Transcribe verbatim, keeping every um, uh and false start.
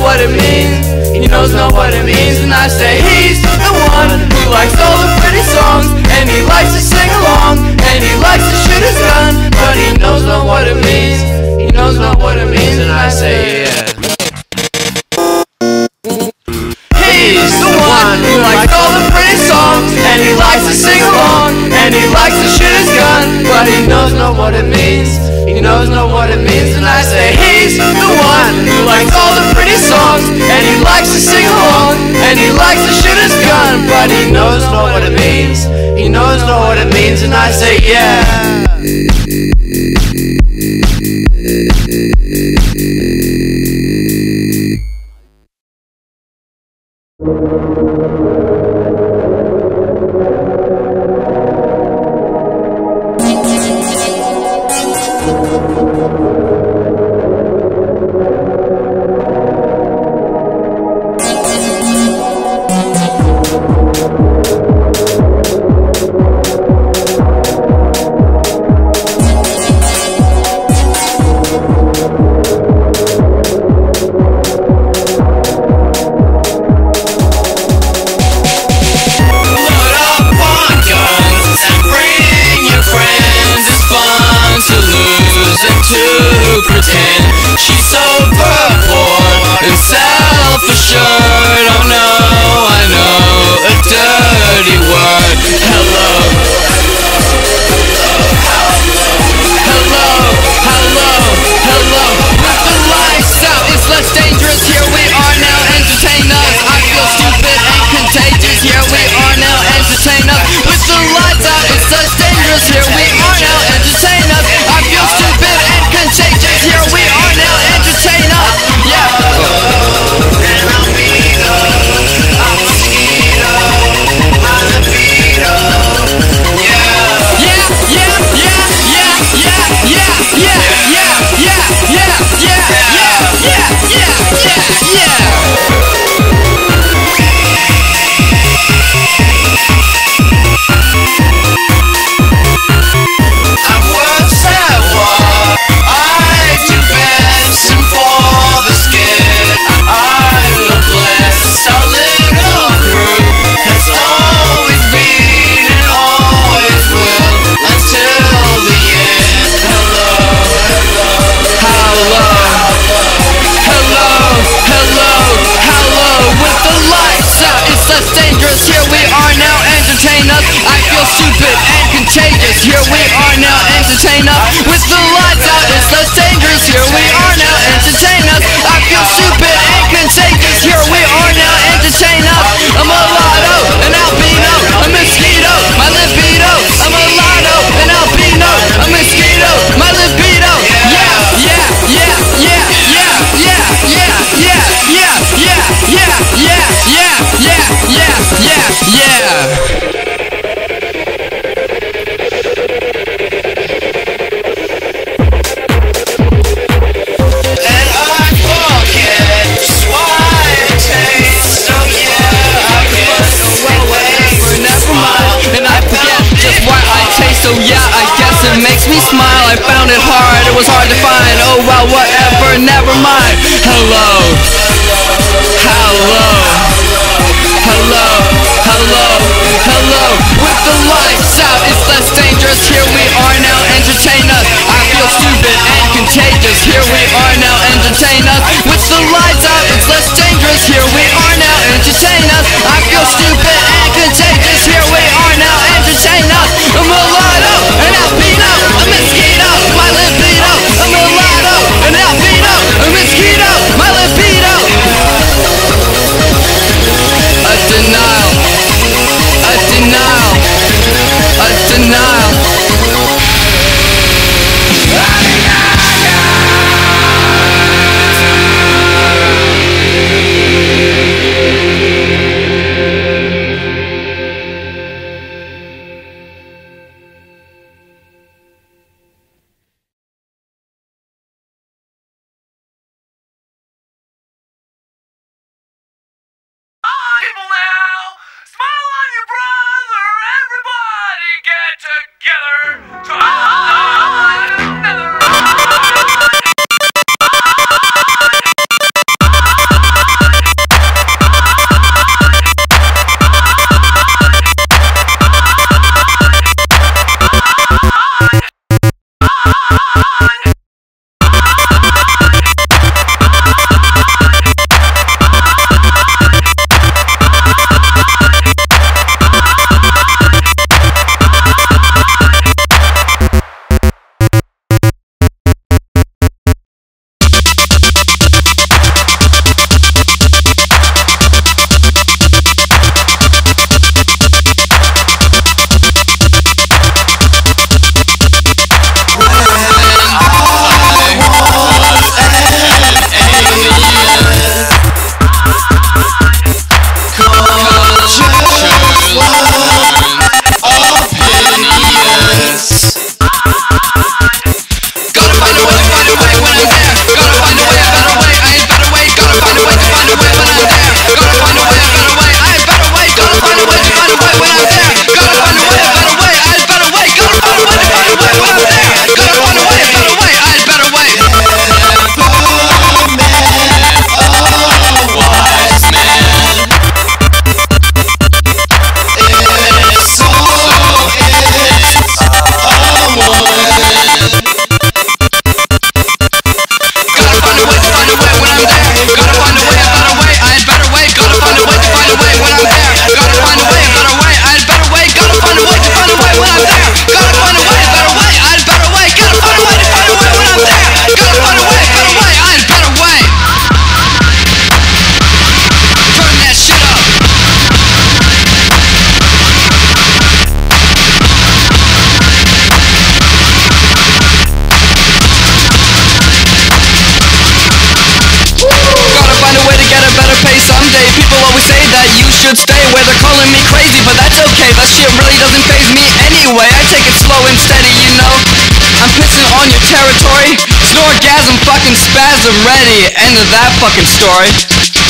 what it means. He knows not what it means. And I say he's the one who likes all the pretty songs, and he likes to sing along, and he likes to shoot his gun, but he knows not what it means. He knows not what it means. And I say yeah. He's the one who likes all the pretty songs, and he likes to sing along, and he likes to shoot his gun, but he knows not what it means. He knows not what it means. And I say he's the one who likes all the pretty songs, and he likes to sing along, and he likes to shoot his gun, but he knows not what it means. He knows not what it means. And I say yeah. To pretend she's so poor and self-assured. Oh no, I know a dirty word. Hello, hello, hello, hello. With the lights out, it's less dangerous. Here we are now, entertain us. I feel stupid and contagious. Here we are now, entertain us. With the lights out, it's less dangerous. Here we are now, entertain us. I feel stupid and contagious. Here we are now, entertain us. Yeah. And I'll be the mosquito, my libido. Yeah. Yeah, yeah, yeah, yeah, yeah, yeah, yeah, yeah, yeah, yeah, yeah, yeah, yeah, yeah, yeah. Here we are now, entertain us. I feel stupid and contagious. Here we are now, entertain us. With the lights out, it's less dangerous. Here we are now, entertain us. I feel stupid and contagious. Here we are now, entertain us. I'm a mulatto, an albino, a mosquito, my libido. I'm a mulatto, an albino, a mosquito, my libido. Yeah, yeah, yeah, yeah, yeah, yeah, yeah, yeah, yeah, yeah, yeah, yeah, yeah, yeah, yeah, yeah, yeah. So yeah, I guess it makes me smile. I found it hard, it was hard to find. Oh well, whatever, never mind. Hello, hello, hello, hello, hello. With the lights out, it's less dangerous. Here we are now, entertain us. I feel stupid and contagious. Here we are now, entertain us. With the lights out, it's less dangerous. Here we are now, entertain us. I feel stupid and contagious. Here we are now, entertain us. I'm mulatto, an albino, a mosquito, my libido. A mulatto, an albino, a mosquito, my libido. A denial, a denial, a denial. People now, smile on your brother, everybody get together, try together. should stay where they're calling me crazy, but that's okay, that shit really doesn't faze me anyway. I take it slow and steady, you know. I'm pissing on your territory. Snorgasm, fucking spasm, ready. End of that fucking story.